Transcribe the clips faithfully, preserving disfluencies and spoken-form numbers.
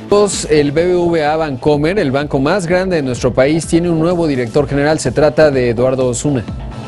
El B B V A Bancomer, el banco más grande de nuestro país, tiene un nuevo director general. Se trata de Eduardo Osuna.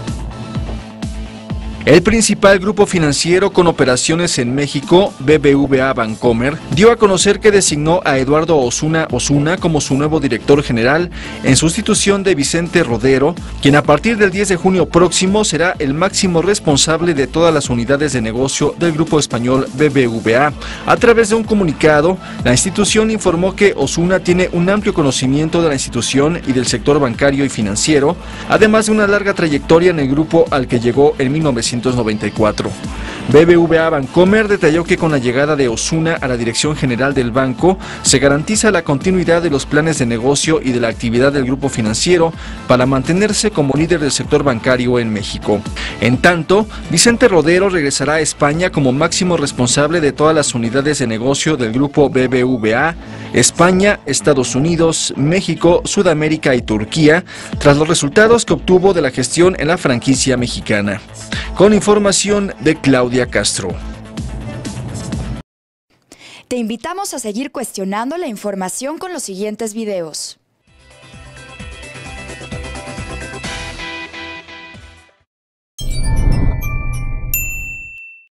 El principal grupo financiero con operaciones en México, B B V A Bancomer, dio a conocer que designó a Eduardo Osuna Osuna como su nuevo director general en sustitución de Vicente Rodero, quien a partir del diez de junio próximo será el máximo responsable de todas las unidades de negocio del grupo español B B V A. A través de un comunicado, la institución informó que Osuna tiene un amplio conocimiento de la institución y del sector bancario y financiero, además de una larga trayectoria en el grupo al que llegó en mil novecientos noventa y cuatro. B B V A Bancomer detalló que con la llegada de Osuna a la dirección general del banco se garantiza la continuidad de los planes de negocio y de la actividad del grupo financiero para mantenerse como líder del sector bancario en México. En tanto, Vicente Rodero regresará a España como máximo responsable de todas las unidades de negocio del grupo B B V A, España, Estados Unidos, México, Sudamérica y Turquía, tras los resultados que obtuvo de la gestión en la franquicia mexicana. Con información de Claudia Castro. Te invitamos a seguir cuestionando la información con los siguientes videos.